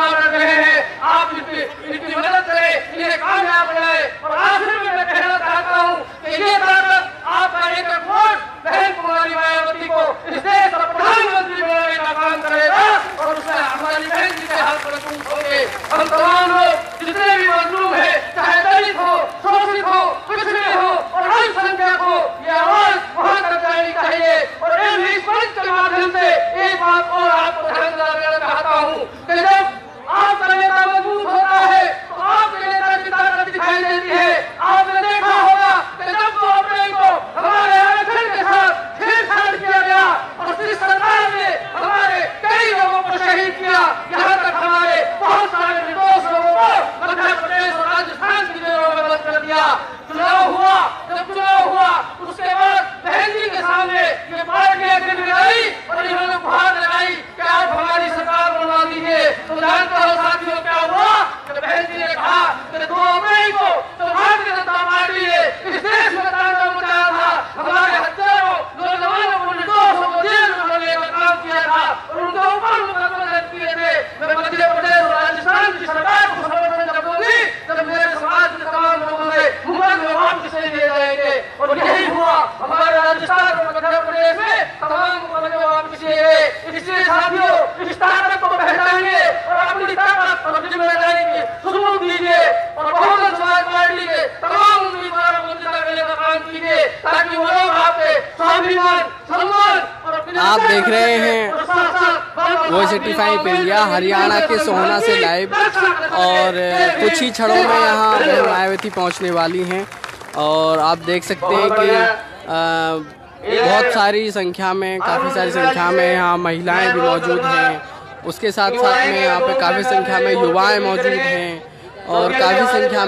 चुनाव लड़ रहे हैं, आप इनकी मदद करें, इन्हें कामयाब बनाए। और आखिर में मैं कहना चाहता हूँ कि ये ताकत आपका एक वोट बहन कुमारी मायावती को इस देश का प्रधानमंत्री बनाने का काम करेगा और उससे हमारी बहन जी के हाथ मजबूत होंगे। हम तमाम लोग जितने भी मजलूम है, चाहे दलित हो, शोषित हो, पिछड़े हो और अल्पसंख्यक हो, ये आवाज वहां तक जानी चाहिए। और इस मंच के माध्यम से एक बात और आपको ध्यान दिलाना चाहता हूँ कि जब आपका नेता मजबूत होता है तो आपके नेता की ताकत दिखाई देती है। आपने देखा होगा कि जब 2 अप्रैल को हमारे आरक्षण के साथ छेड़छाड़ किया गया और जिस सरकार ने हमारे कई लोगों को शहीद किया, यहाँ तक हमारे बहुत सारे निर्दोष लोगों को मध्य प्रदेश और राजस्थान की जेलों में बंद कर दिया। चुनाव हुआ, जब चुनाव हुआ उसके बाद बहन जी के सामने ये पार्टियां गिर आई और इन्होंने गुहार लगाई कि आप हमारी सरकार बनवा दीजिए। तो जानते हो साथियों क्या हुआ कि बहन जी ने कहा कि 2 अप्रैल को तो भारतीय जनता पार्टी ने इस देश में तांडव मचाया था, हमारे हजारों नौजवानों को, निर्दोषों को जेल में डालने का काम किया था और उनके ऊपर मुकदमे दर्ज किए थे। मैं मध्य प्रदेश और राजस्थान की सरकार को समर्थन जब दूंगी तब मेरे समाज के तमाम लोगों से मुंबई में वापस ले जाएंगे। और यही हुआ हमारे राजस्थान और मध्य प्रदेश में तमाम मुकदमे वापस लिए गए। इसलिए साथियों, इस ताकत को पहचानिए और अपनी ताकत और जिम्मेदारी की सबूत दीजिए और बहुजन समाज पार्टी के तमाम उम्मीदवारों को जिता करने का काम कीजिए ताकि वो लोग आपके स्वाभिमान, सम्मान और आप देख रहे हैं वॉइस 85 इंडिया हरियाणा के सोहना से लाइव। और कुछ ही क्षणों में यहाँ मायावती पहुँचने वाली हैं और आप देख सकते हैं कि बहुत सारी संख्या में, काफ़ी सारी संख्या में यहाँ महिलाएं भी मौजूद हैं। उसके साथ साथ में यहाँ पे काफ़ी संख्या में युवाएं मौजूद हैं और काफ़ी संख्या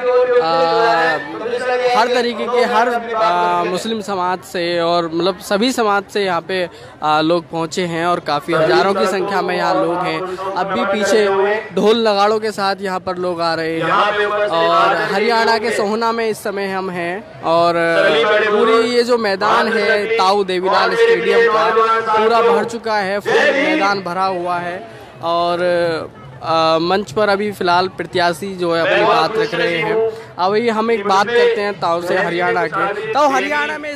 में हर तरीके के, हर मुस्लिम समाज से और मतलब सभी समाज से यहाँ पे लोग पहुँचे हैं और काफ़ी हज़ारों की संख्या में यहाँ लोग हैं। अब भी पीछे ढोल नगाड़ों के साथ यहाँ पर लोग आ रहे हैं। और हरियाणा के सोहना में इस समय हम हैं और पूरी ये जो मैदान है ताऊ देवीलाल स्टेडियम का पूरा भर चुका है, फुल मैदान भरा हुआ है। और मंच पर अभी फ़िलहाल प्रत्याशी जो है अपनी बात रख रहे हैं। अब ये हम एक बात करते हैं ताऊ से, हरियाणा के। तो हरियाणा में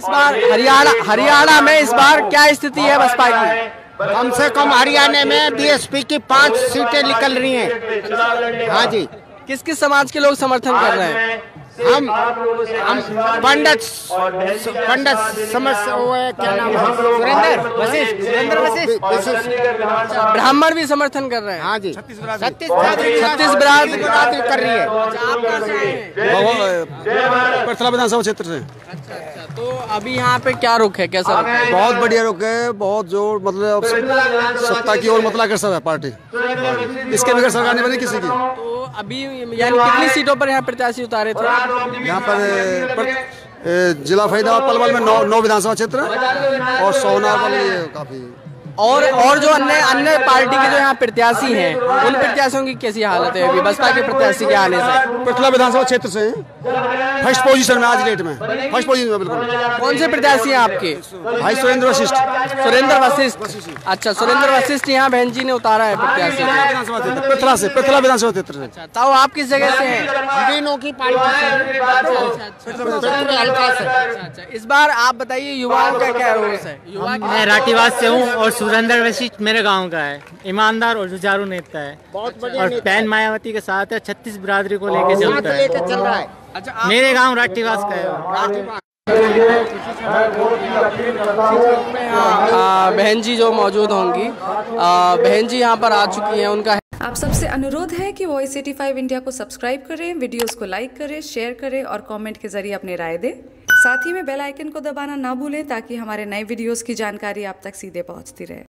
इस बार क्या स्थिति है बसपा की? कम से कम हरियाणा में बीएसपी की 5 सीटें निकल रही हैं। हाँ जी। किस किस समाज के लोग समर्थन कर रहे हैं? हम पंडित समझ क्या नाम है, सुरेंद्र वशिष्ठ ब्राह्मण भी समर्थन कर रहे हैं। हाँ जी, 36 बिरादरी कर रही है। पृथला विधानसभा क्षेत्र से। अच्छा, तो अभी यहाँ पे क्या रुख है, कैसा रुख है? बहुत बढ़िया रुख है, बहुत जोर, मतलब सत्ता की ओर मतलब अग्रसर है पार्टी। इसके बगैर सरकार नहीं बनी किसी की। तो अभी यानी कितनी सीटों पर यहाँ प्रत्याशी उतारे थे? यहाँ पर जिला फरीदाबाद पलवल में 9 विधानसभा क्षेत्र और सोहना काफी। और जो अन्य पार्टी के जो यहाँ प्रत्याशी हैं उन प्रत्याशियों की कैसी हालत है अभी बसपा के प्रत्याशी के आने से? पृथला विधानसभा क्षेत्र से फर्स्ट पोजीशन में, आज डेट में फर्स्ट पोजीशन में। बिल्कुल। कौन से प्रत्याशी हैं आपके? भाई सुरेंद्र वशिष्ठ। अच्छा, सुरेंद्र वशिष्ठ यहाँ बहन जी ने उतारा है प्रत्याशी पृथला से, पृथला विधानसभा क्षेत्र से। अच्छा, तो आप किस जगह से हैं? तीनों की पार्टी। अच्छा, इस बार आप बताइए युवाओं का क्या रोल है? मैं राठीवाद से हूँ और सुरेंद्र वशिष्ठ मेरे गांव का है, ईमानदार और जुझारू नेता है और बहन मायावती के साथ है, 36 बिरादरी को लेके चल रहा है। अच्छा, मेरे गांव राठीवास का है। बहन जी जो मौजूद होंगी, बहन जी यहाँ पर आ चुकी हैं। उनका आप सबसे अनुरोध है कि वॉइस 85 इंडिया को सब्सक्राइब करें, वीडियोस को लाइक करें, शेयर करें और कमेंट के जरिए अपनी राय दें। साथ ही में बेल आइकन को दबाना ना भूलें ताकि हमारे नए वीडियोस की जानकारी आप तक सीधे पहुंचती रहे।